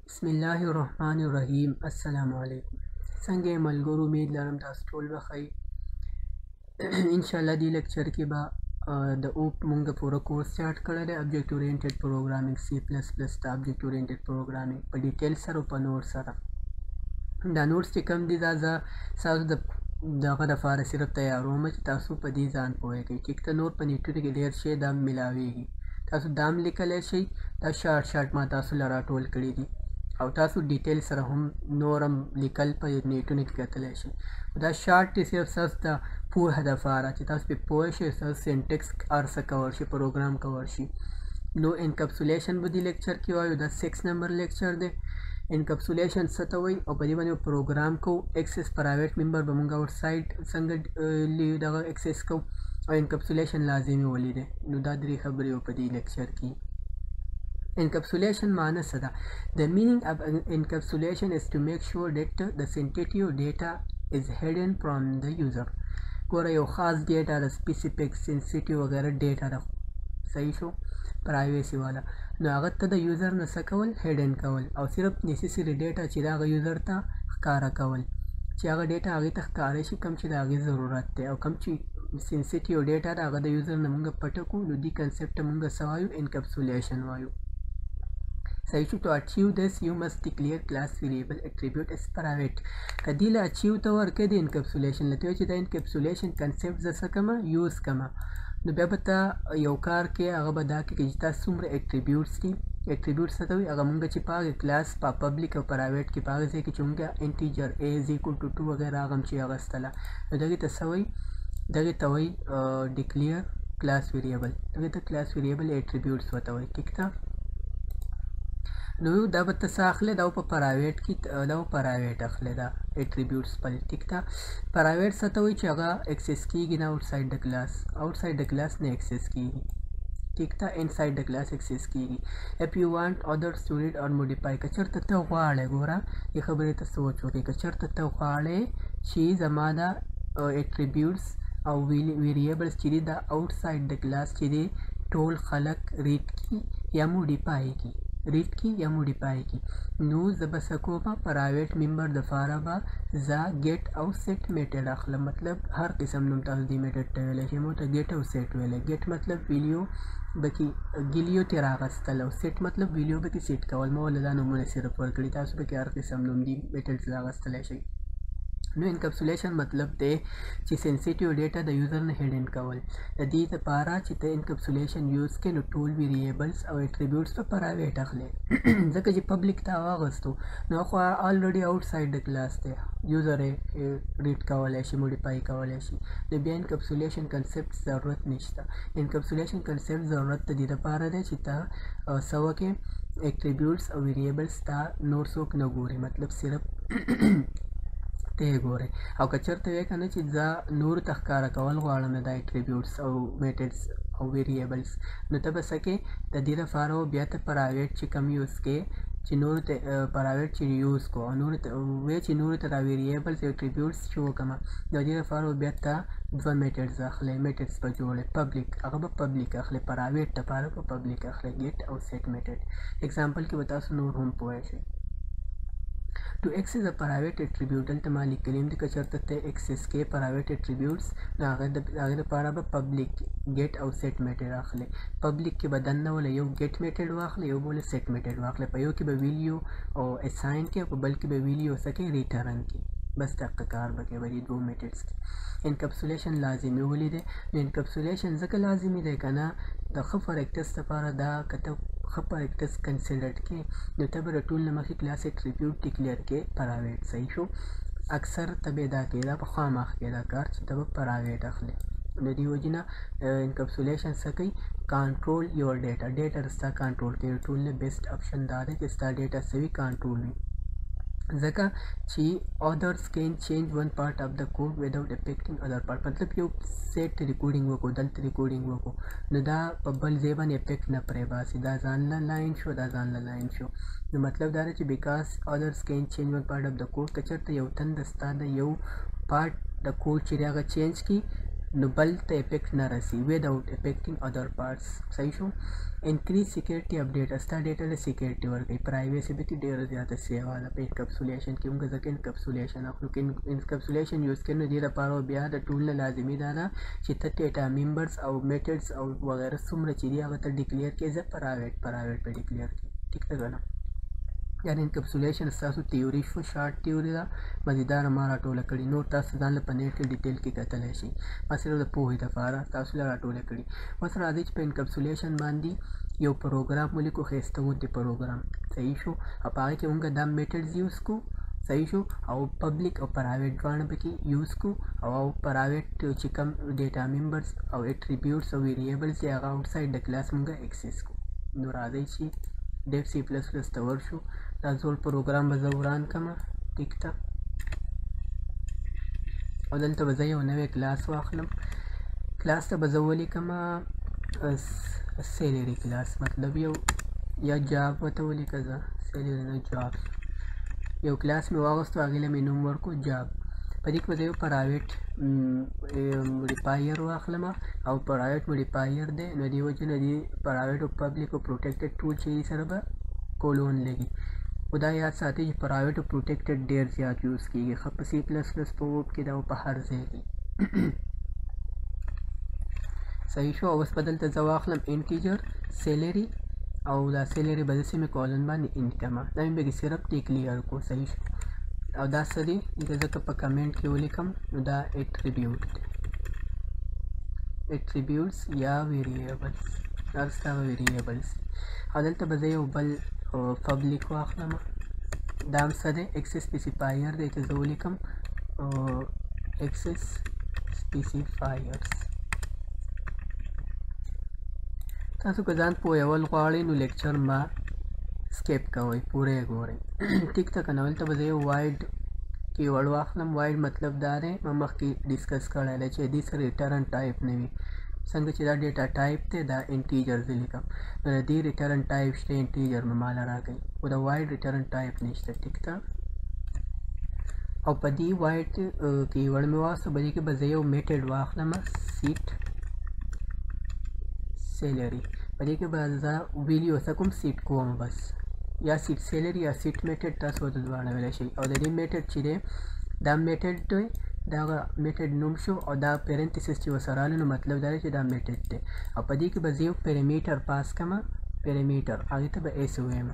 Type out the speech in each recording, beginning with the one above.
बिस्मिल्लाहिर्रहमानिर्रहीम। अस्सलामु अलैकुम। संगे मलगुर उम्मीद लरम तास टोल बखई इंशाल्लाह दी लेक्चर के बा द ओप मुंगा पूरा कोर्स स्टार्ट करे ऑब्जेक्ट ओरिएंटेड प्रोग्रामिंग C++ द ऑब्जेक्ट ओरिएंटेड प्रोग्रामिंग पर डिटेल सर पर नोट सर दा नोट्स چې کم دي دا ساسو دغه دپاره صرف تیاروم چې تاسو په دې ځان پوهیږئ. ټیک ته نور په نیټونو کې ډېر شی دا ملاویږي، تاسو دا هم لیکلی شئ. دا شارټ ما تاسو له راټول کړي دي او تاسو ډیټیل سره هم نور هم لیکل په نیټونو کې کتلی شئ. دا شارټ دی صرف ستاسو د پوهه دپاره چې تاسو پرې پوه شئ، ستاسو سینټکس هر څه کور شي، پروګرام کور شي. نو انکپسولیشن به دې لیکچر کې وایو، دا 6 نمبر لیکچر دی. انکپسولیشن څه ته وایي او په دې باندې پروګرام کوو. ایکسس پرایویټ ممبر به موږ آوټ سایډ څنګه دغه ایکسس کوو او انکپسولیشن لازمي ولې دی. نو دا درې خبرې په دې لیکچر کې. Encapsulation معنی څه ده؟ The meaning of encapsulation is to make sure that the sensitive data is hidden from the user. ګوره یو خاص ډیټا د سپیسیفیک سینسیټیو وغیره ډیټا ده، صحیح شو، پرایویسی والا، نو هغه ته د یوزر نه څه کول؟ هیډن کول، او صرف نیسیسري ډیټا چې د هغه یوزر ته ښکاره کول، چې هغه ډیټا هغې ته ښکاره شي کوم چې د هغې ضرورت دی، او کوم چې سینسیټیو ډیټا ده هغه د یوزر نه مونږ پټه کړو. نو دې کنسپټ ته مونږ څه وایو؟ انکپسولیشن وایو. صحیح شو. To achieve this you must declare class variable attribute as private. کدی له اچیو ته ورکې د انکپسولیشن لته چې د انکپسولیشن کنسپټ ز څه کما یوز کما، نو بیا به ته یو کار کې هغه به دا کې چې تاسو څومره اټریبیوټس دي، اټریبیوټس څه ته وایي؟ هغه مونږ چې په هغه کلاس په پبلیک او پرایویټ کې په هغه ځای کې چې مونږ انټیجر a is equal to 2 وغیره هغه هم چې اخیستله، نو دغې ته څه وایي؟ دغې ته وایي ډیکلیئر کلاس ویریبل. دغې ته کلاس ویریبل اټریبیوټس ورته وایي. ټیک ده. نو دا به ته څه اخلې؟ دا په پرایویټ کې دا پرایویټ اخلې دا اټریبیوټس په. ټیک ده. پرایویټ څه ته وایي؟ چې هغه اکسس کېږي نه آوټ سایډ د کلاس، آوټ سایډ د کلاس نه اکسس کېږي. ټیک ده. ان سایډ د کلاس اکسس کېږي. اف یو وانټ ادرس ټو ریډ اور موډیفای، که چېرته ته غواړې، ګوره دې خبرې ته سوچ وکړې، که چېرته ته غواړې چې زما دا اټریبیوټس او ویریبلس چې دي دا آوټ سایډ د کلاس چې دي ټول خلک ریډ کړي یا موډیفای کړي، ریډ کی یا موډیفای کی، نو زه به څه کوم؟ پرایویټ ممبر دپاره به زه ګیټ او سیټ میټډ اخلم. مطلب هر قسم نوم تاسو دې میټډ ته ویلی شئ. مو ته ګیټ او سیټ ویلی. ګیټ مطلب ویلیو بکې ګیلیو ترې راغستل، او سیټ مطلب ویلیو بکې سیټ کول. ما ولې دا نومونه صرف ورکړي، تاسو بکې هر قسم نوم دي میټډز راغستلی شئ. نو انکپسولیشن مطلب دی چې سینسیټیو ډیټا د یوزر نه هیډن کول. د دې لپاره چې ته انکپسولیشن یوز کړې نو ټول ویریبلز او اټریبیوټس په پرایویټ اخلې، ځکه چې پبلیک ته واغستو نو خو آلریډي آوټ سایډ د کلاس دی، یوزر یې ریډ کولی شي، موډیفای کولی شي. نو بیا انکپسولیشن کنسپټ ضرورت نشته. انکپسولیشن کنسپټ ضرورت د دې لپاره دی چې ته څه وکړې؟ اټریبیوټس او ویریبلز ته نور څوک نه ګوري، مطلب صرف ته ګورې. او که چېرته وایې که نه چې زه نورو ته ښکاره کول غواړم دا اټریبیوټس او میټډس او ویریبلز، نو ته به څه کې؟ د دې لپاره بیا ته پرایویټ چې کم یوز کې چې نورو ته پرایویټ چې یوز کو او نورو ته وایې چې نورو ته دا ویریبلز او اټریبیوټس شو کړم، د دې لپاره بیا ته دوه میټډز اخلې، میټډز به جوړې. پبلیک هغه به پبلیک اخلې، پرایویټ لپاره به پبلیک اخلې، ګیټ او سیټ میټډ. اگزامپل کې به تاسو نور هم پوه شئ. To access a private attribute دلته ما لیکلي دي، که چېرته ته access کې private attributes نو هغې لپاره به public get او set method اخلي. public کې به دننه وله یو get method واخلي، یو بوله set method واخلي. په یو کې به ویلیو او assign کې او په بل کې به ویلیو څه کې؟ return کې. بس دقه کار به کوي په دې دوه میټډس کې. انکپسولیشن لازمي ولې دی؟ نو انکپسولیشن ځکه لازمي دی که نه د ښه پریکټس لپاره دا که ته ښه پریکټس کنسیډر کې نو ته به د ټول نه مخکې کلاس اټریبیوټ ډیکلیئر کې پرایویټ. صحیح شو. اکثر ته به دا کې دا په خامخ کې دا کار چې ته به پرایویټ اخلې. د دې وجې نه انکپسولیشن څه کوي؟ کنټرول یور ډیټا. ډیټا ستا کنټرول کوي. ټول نه بیسټ اپشن دا دی چې ستا ډیټا څه وي؟ کنټرول وي. ځکه چې others can change one part of the code without affecting other part. مطلب یو سیټ ریکورډینګ وکړو، دلته ریکورډینګ وکړو، نو دا په بل ځای باندې افیکټ نه پرې باسي. دا ځان له لاین شو، دا ځان له لاین شو. نو مطلب دا دی چې بیکاز others can change one part of the code، که چېرته یو تن د ستا د یو پارټ د کوډ چې دی هغه چینج کړي نو بل ته افیکټ نه رسی without affecting other parts. صحیح شو. انکریز سیکیورټي اپډیټ استا ډیټا له سیکیورټي ورکړي پرایویسی به ډیره زیاته سیواله په انکپسولیشن کې موږ ځکه انکپسولیشن اخلو کې انکپسولیشن یوز کړو دې لپاره بیا د ټول لازمي ده چې ته ډیټا ممبرز او میتھډز او وغیرہ څومره چې دی هغه ته ډیکلیئر کې ځکه پرایویټ په ډیکلیئر کې ټیک ده کنه. یعنی انکپسولیشن تاسو تیوري شو شارټ تیوري دا مزیدار ما راټوله کړي نو تاسو ځان له پنیټ کې ډیټیل کې کتلی شي ما صرف د پوهې لپاره تاسو له راټوله کړي. اوس راځي چې په انکپسولیشن باندې یو پروګرام ولیکو ښایسته غوندې پروګرام. صحیح شو. او په هغې کې موږ دا میټډز یوز کو. صحیح شو. او پبلیک او پرایویټ دواړه پکې یوز کو او پرایویټ چې کوم ډیټا ممبرز او اټریبیوټس او ویریبلز یې هغه آوټسایډ د کلاس موږ اکسس کو. نو راځئ چې ډیف سی پلس پلس ته ورشو. دا زول پروګرام به زه وران کړم ټیک ده. او دلته به زه یو نوی کلاس واخلم. کلاس ته به زه ولیکم سیلري کلاس مطلب یو یا جاب ورته ولیکه زه سیلري نه جاب. یو کلاس مې واغوستو هغې له مې نوم ورکړو جاب. په دې کې به زه یو پرایویټ موډیفایر واخلم او پرایویټ موډیفایر دی نو دې وجې نه دې پرایویټ او پبلیک او پروټیکټډ ټول چې سره به کولون لګي. خدا یاد ساتئ چې پرایویټ او پروټیکټډ ډېر زیات یوز کېږي ښه په سی پلس پلس په وب کې دا په هر ځای کې. صحیح شو. اوس به دلته زه واخلم انټیجر سیلري او دا سیلري به زه سیمې کولن باندې انټ کړم دا مې پکې صرف ډیکلیئر کړو. صحیح شو. او دا څه دی دلته ځکه په کمنټ کې ولیکم نو دا اټریبیوټ دی اټریبیوټس یا ویریبلز دا ستا ویریبلز. او دلته به زه یو بل پبلیک واخلم دا هم څه دی اکسس سپیسیفایر دی چې زه ولیکم اکسس سپیسیفایرز. تاسو که ځان پوهول غواړئ نو لیکچر ما سکیپ کوئ پوره یې ګورئ ټیک ده که نه. دلته به زه یو وایډ کیورډ واخلم. وایډ مطلب دا دی ما مخکې ډسکس کړی دی چې دې سره ریټرن ټایپ نه وي څنګه چې دا ډیټا ټایپ دی دا انټیجر زه لیکم نو د دې ریټرن ټایپ شته انټیجر مې ماله راکوي خو د وایډ ریټرن ټایپ نشته ټیک ده. او په دې وایډ کیورډ مې واخلم په دې کې به زه یو میټډ واخلم سیټ سیلري. په دې کې به زه ویلیو څه کوم سیټ کوم بس یا سیټ سیلري یا سیټ میټډ تاسو ورته دواړه ویلی شئ. او د دې میټډ چې دی دا میټډ دی دا میټډ نوم شو او دا پیرنتیسس چې ورسره راغلی نو مطلب دا دی چې دا میټډ دی. او په دې کې به زه یو پیرامیټر پاس کړم پیرامیټر هغې ته به ایس ووایم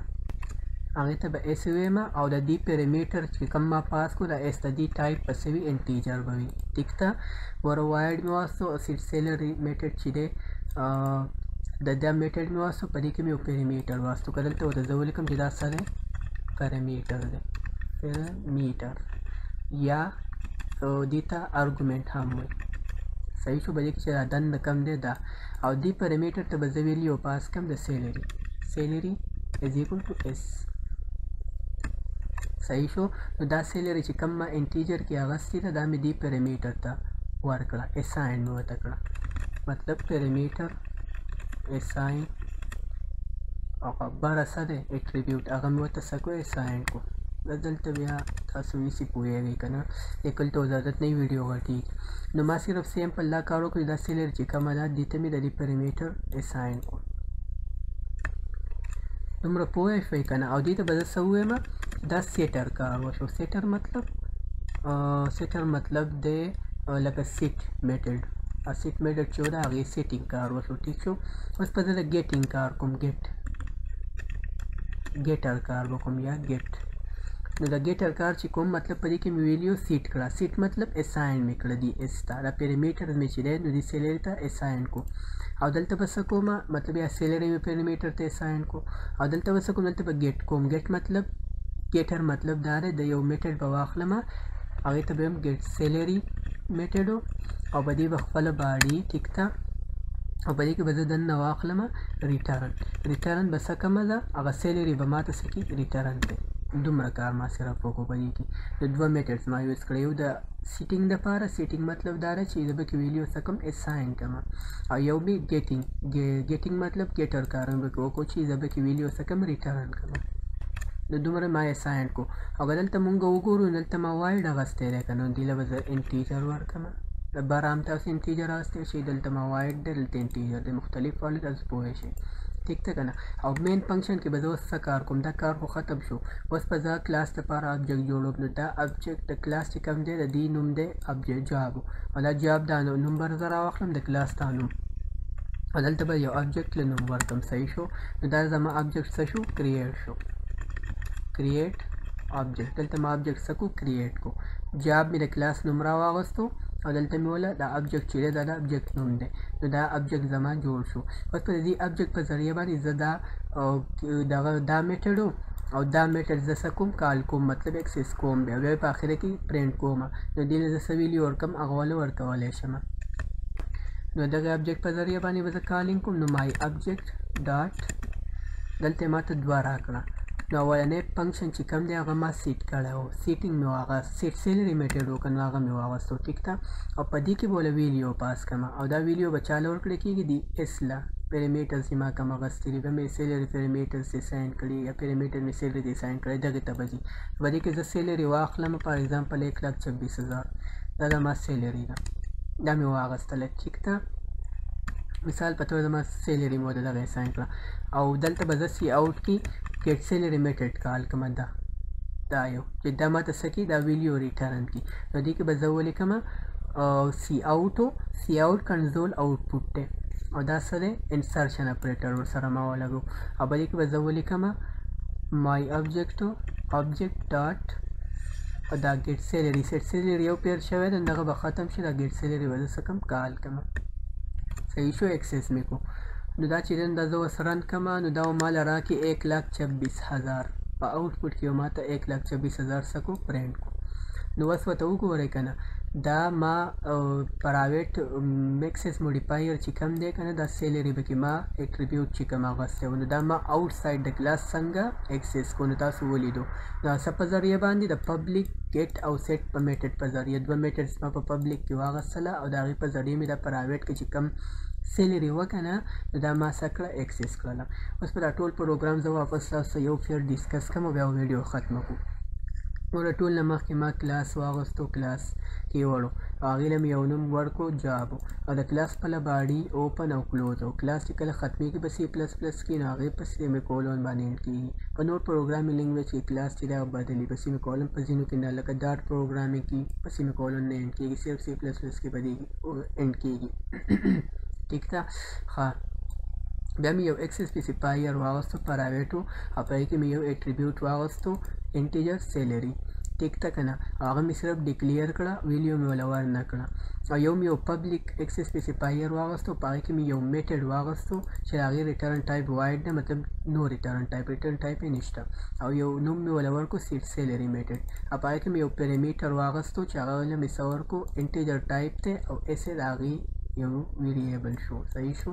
او د دې پیرامیټر چې کوم ما پاس کړو دا ایس د دې ټایپ به څه وي انټیجر به وي ټیک ده. ور وایډ مې واستو او سیټ سیلري میټډ چې دی د دا میټډ مې واستو په دې کې مې یو پیرامیټر واستو که دلته ورته زه ولیکم چې دا څه دی پیرامیټر دی پیرامیټر یا دې ته ارګومنټ هم وایي. صحیح شو. په دې کې چې دا دنده کم دی دا او دې پیرامیټر ته به زه ویلیو پاس کړم د سیلري از ایکول ټو اس. صحیح شو. نو دا سیلري چې کم ما انټیجر کې اغستې ده دا مې دې پیرامیټر ته ورکړه اساین مې ورته کړه مطلب پیرامیټر اساین او بره څه دی اټریبیوټ هغه مې ورته څه کړو اساین کړو. دلته بیا تاسو هېڅې پوهېږئ که نه لیکل ته اجازت نه وي ویډیو غټېږي نو ما صرف سیمپل دا کار وکړو دا سیلري چې کومه ده دې ته مې د دې پیرامیټر اساین کړو. دومره پوه شوئ که نه. او دې ته به زه څه ووایم دا سیټر کار وشو. سیټر مطلب دی لکه سیټ میټډ سیټ میټډ چې و د هغې سیټینګ کار وشو ټیک شو. اوس به زه د ګیټینګ کار کوم ګیټر کار به کوم یا ګیټ. نو د ګیټر کار چې کوم مطلب په دې کې مې ویلیو سیټ کړه سیټ مطلب اساین مې کړه دي اس ته دا پیرامیټر مې چې دی نو دې سیلري ته اساین کو. او دلته به څه کوم مطلب یا سیلري مې پیرامیټر ته اساین کو. او دلته به څه کوم دلته به ګیټ کوم. ګیټ مطلب ګیټر مطلب دا دی د یو میټډ به واخلم هغې ته به یم ګیټ سیلري میټډ او په دې به خپله باډي ټیک ده. او په دې کې به زه دننه واخلم ریټرن به څه کومه ده هغه سیلري به ما ته څه کړي ریټرن دی. دومره کار ما صرف وکړو په دې کې د دوه میټډز ما یوز کړی یو د سیټینګ دپاره سیټینګ مطلب دا دی چې زه به کې ویلیو څه کوم اساین کوم او یو مې ګیټینګ مطلب ګیټر کار مې به کې وکړو چې زه به کې ویلیو څه کوم ریټرن کوم نو دومره ما اساین کو. او که دلته مونږ وګورو دلته ما وایډ اغستی دی که نه دې له به زه انټیجر ورکړم د بر هم تاسو انټیجر راوستی شئ، دلته ما واید دی، دلته انټیجر دی، مختلف والو تاسو پوه شئ. ٹھیک ته کنه. او مین فنکشن کې به زه اوس څه کار کوم، دا کار خو ختم شو. اوس به زه کلاس لپاره ابجیکټ جوړوم. نو دا ابجیکټ د کلاس چې کوم دی د دې نوم دی ابجیکټ جاب، او دا جاب دا نوم به زه راواخلم د کلاس دا نوم، او دلته به یو ابجیکټ له نوم ورکړم. صحیح شو. نو دا زما ابجیکټ څه شو، کریټ شو. کریټ ابجیکټ، دلته ما ابجیکټ څه کو، کریټ کو. جاب مې د کلاس نوم راواغستو او دلته مې ولا دا ابجیکټ چې دی دا د ابجیکټ نوم دی. نو دا ابجیکټ زما جوړ شو. اوس په دې ابجیکټ په ذریعه باندې زه دا میتھډ او دا میتھډ زه څه کوم، کال کوم، مطلب اکسس کوم، بیا په اخره کې پرنټ کوم. نو دې نه زه څه ویلیو ورکړم، هغه ولې ورکولی شم. نو دغه ابجیکټ په ذریعه باندې به زه کالینګ کوم. نو مای ابجیکټ ډاټ دلته ماته 2 راکړه. نو اولنی فنکشن چې کوم دی هغه ما سیټ کړی و، سیټینګ مې هغه سیټ سیلري میتھډ وکړ، نو هغه مې واغستو. ټیک ده. او په دې کې به له ویلیو پاس کړم، او دا ویلیو به چاله ورکړی کېږي د اس له پیرامیټرز چې ما کوم اغوستي دي، به مې سیلري پیرامیټرز یې ساین کړي یا پیرامیټر مې سیلري دی ساین کړی، دغې ته به ځي. په دې کې زه سیلري واخلم، فار ایگزامپل 1,26,000 دا د ما سیلري ده، دا مې واغستله. ټیک ده. مثال په توګه زما سیلري مو دغه ساین کړه، او دلته به زه سی آوټ کې get salary method کال کوم. دا یو چې دا ماته څه کوي، دا ویلیو ریټرن کوي. نو دې کې به زه ولیکم سی آوټ کنزول آوټپوټ دی، او دا څه دی، انسرشن اپریټر ورسره ما ولګو. او په دې کې به زه ولیکم مای ابجیکټ ډاټ او دا ګیټ سیلري. سیټ سیلري یو پیر شوی دی، دغه به ختم شي، دا ګیټ سیلري به زه څه کوم، کال کوم. صحیح شو. ایکسس مې کو. نو دا چې دا زه اوس رن کوم، نو دا ماله راکړي 1,26,000 په آوټپوټ کې ماته 1,26,000 څه کو، پرنټ کو. نو اوس ورته وګورئ که نه، دا ما پرایویټ میکسس موډیفایر چې کوم دی که نه، دا سیلري به کې ما اټریبیوټ چې کوم اغوستی و، نو دا ما آوټ سایډ د کلاس څنګه ایکسس کو. نو تاسو ولیدو دا څه په ذریعه باندې د پبلیک ګیټ او سیټ په میتھډ په ذریعه 2 میتھډز ما په پبلیک کې واغستله، او د هغې په ذریعه مې دا پرایویټ کې چې کوم سیلري وکنه دا ما څه کړه، ایکسس کړله. اوس په دا ټول پروګرام زه واپس تاسو یو پیر ډسکس کوم او بیا ویډیو ختمه کړو. نو د ټول نه مخکې ما کلاس واغستو، کلاس کې وړو، هغې له مې یو نوم ورکړو جاب، او د کلاس خپله باډي اوپن او کلوز، او کلاس چې کله ختمېږي په سی پلس پلس کې، نو هغې په سیمی کولون باندې انډ کېږي. په نور پروګرامینګ لینګویج کې کلاس چې دی هغه بدلي، په سیمی کولون په ځینو کې نه، لکه ډاټ پروګرامینګ کې په سیمی کولون نه انډ کېږي، صرف سی پلس پلس کې په دې انډ کېږي. ٹھیک ده. ښه، بیا مې یو ایکس اسپیسیفایر واغستو پرایویټو، او په هغې کې مې یو اټریبیوټ واغستو انټیجر سیلري. ټیک ده که نه. هغه مې صرف ډیکلیئر کړه، ویلیو مې وله ورنه کړه. او یو مې یو پبلیک ایکس اسپیسیفایر واغستو، په هغې کې مې یو میتھډ واغستو چې د هغې ریټرن ټایپ وایډ ده، مطلب نو ریټرن ټایپ یې نشته. او یو نوم مې وله ورکړو سیټ سیلري میتھډ، او په هغې کې مې یو پیرامیټر واغستو چې هغه له مې څه ورکړو، انټیجر ټایپ دی، او ایس یې د هغې یو ویریبل شو. صحیح شو.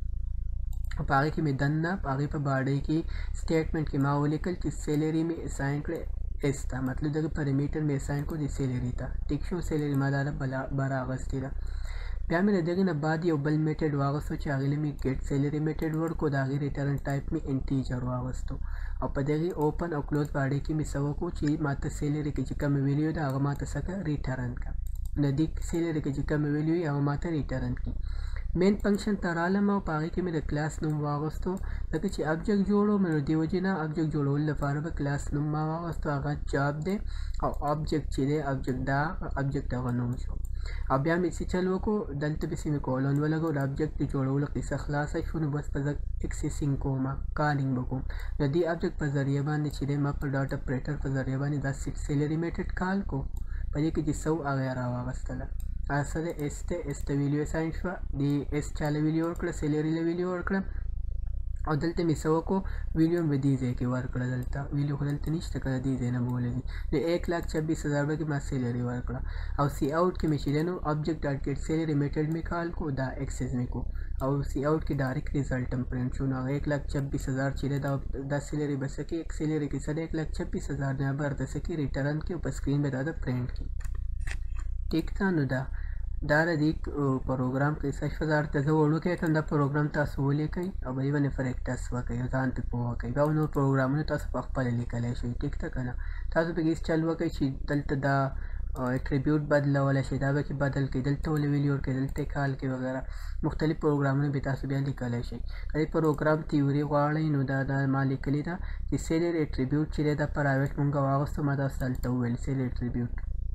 په هغې کې مې دننه په هغې په باډۍ کې سټیټمنټ کې ما ولیکل چې سیلري مې اساین کړی ایس ته، مطلب دغه پیرامیټر مې اساین کړو د سیلري ته. ټیک شو. سیلري ما دا بر اغوستې ده. بیا مې د دغې نه بعد یو بل میتھډ واغستو چې هغې له مې ګیټ سیلري میتھډ ورکړو، د هغې ریټرن ټایپ مې انټیجر واغستو، او په دغې اوپن او کلوز باډۍ کې مې څه وکړو چې ماته سیلري کې چې کومه ویلیو ده هغه ماته څه کړه، ریټرن کړه. د دې سیلري کې چې کومه ویلیو وي هغه ماته ریټرن کړي. مین فنکشن ته رالم، او په هغې کې مې د کلاس نوم واغستو، ځکه چې ابجیکټ جوړوم، نو دې وجې نه ابجیکټ جوړولو لپاره به کلاس نوم ما واغستو، هغه جاب دی، او ابجیکټ چې دی ابجیکټ دا ابجیکټ هغه نوم شو. او بیا مې څه چل وکړو، دلته به سیمی کولون ولګو، د ابجیکټ د جوړولو قصه خلاصه شو. نو بس په زه ایکسیسینګ کوم، کالینګ به کوم د دې ابجیکټ په ذریعه باندې چې دی ما په ډاټ اپریټر په ذریعه باندې دا سیټ سیلري میتھډ کال کو. په دې کې چې څه و هغه یې راواغستله. هغه د ایس ته ویلیو اساین شوه، د ایس چاله ویلیو ورکړه، سیلري له ویلیو ورکړه، او دلته مې څه وکړو، ویلیو مې دې ځای کې ورکړه، دلته ویلیو خو دلته نشته که دې ځای نه به ولګي. د 1,26,000 به کې ما سیلري ورکړه، او سی آوټ کې مې چې دی نو ابجیکټ ډاټ ګیټ سیلري میتھډ مې کال کو، دا ایکسس مې کو، او سی آوټ کې ډایرکټ ریزلټ هم پرنټ شو. نو هغه 1,26,000 چې دی دا سیلري به څه کوي، سیلري کې څه دی 1,26,000 نه به درته څه کوي، ریټرن کوي، او په سکرین به دا د پرنټ کوي. ټیک ده. نو دا د دې پروګرام قصه شوه. دا درته زه وړوکی کړم، دا پروګرام تاسو ولیکئ او بلې باندې پریکټس وکئ او ځان پرې پوه کئ. بیا نور پروګرامونه تاسو په خپله لیکلی شئ. ټیک ده که نه. تاسو پکې هېڅ چل وکئ چې دلته دا attribute बदलवली شي دا به کې بدل کېدل ته ولې ورکېدل ته کال کې وغیره مختلف پروګرامونه به تاسو بیا لیکلی شئ. که پروګرام تیوري غواړئ نو دا ما لیکلې ده چې سیلر اټریبیوټ چې دی دا پرایویټ مونږ واغوستو ما تاسو ته هلته وویل سیلر اټریبیوټ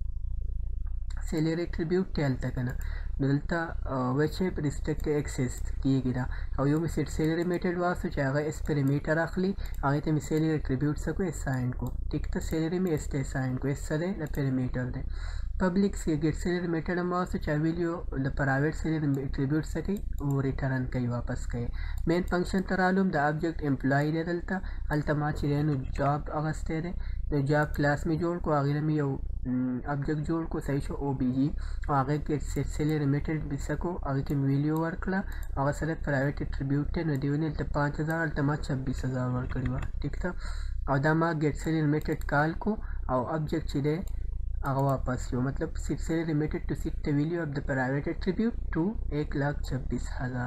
ته هلته که نه نو دلته وچ ریسټریکټ اکسس کېږي دا او یو مې سیلري میټډ واغوستو چې هغه اس پیرامیټر اخلي هغې ته مې سیلري اټریبیوټ څه کړو اساین کړو ټیک ته سیلري مې اس ته اساین کړو اس څه دی د پیرامیټر دی پبلیک ګیټ سیلري میټډ هم واغوستو چې ویلیو د پرایویټ سیلري اټریبیوټ څه کوي او ریټرن کوي واپس کوي مین فنکشن ته رالم د آبجیکټ امپلای دی دلته هلته ما چې دی نو جاب اخیستی دی د جاب کلاس مې جوړ کړو هغې نه مې یو آبجیکټ جوړ کړو صحیح شو او بي جي او هغې کې سیلري میټډ مې څه کړو هغې کې مې ویلیو ورکړه هغه سره پرایویټ اټریبیوټ دی نو دې ونې هلته 5000 هلته ما 26000 ورکړې وه ټیک ده او دا ما ګیټ سیلري میټډ کال کو او آبجیکټ چې دی هغه واپس یو مطلب سیلري میټډ ټو سیټ د ویلیو اف د پرایویټ اټریبیوټ ټو 1,26,000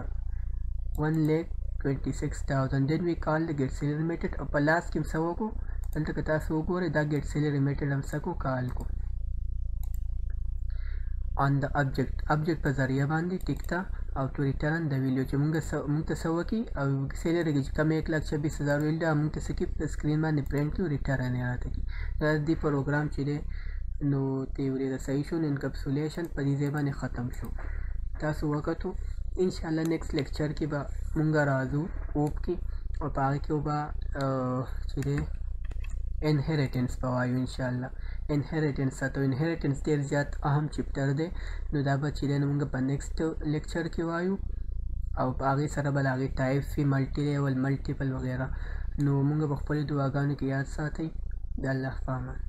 1,26,000 then we call the get salary method او په لاس کې څه وکړو دلته که تاسو وګورئ دا get salary method هم څه کړو کال کو on the object په ذریعه باندې ټیک ده او to return the value چې مونږ ته څه وکړي او salary کې چې کوم 1,26,000 ویل ده مونږ ته څه کړي په سکرین باندې پرنټ کړي ریټرن یې راته کړي دا د پروګرام چې دی نو تیوري د صحیح شو انکپسولیشن په دې ځای باندې ختم شو تاسو وکتو انشاءالله نیکسٹ لیکچر کې به مونږ راځو اوپ کې او په هغې کې به چې دی انهریټنس به وایو انشاءالله انهریټنس ته انهریټنس ډېر زیات اهم چپټر دی نو دا به چې دی نو مونږ په نیکسټ لیکچر کې وایو او په هغې سره به د هغې ټایپس وي ملټي لیول ملټیپل وغیره نو مونږ به خپلې دعاګانو کې یاد ساتئ د الله په امان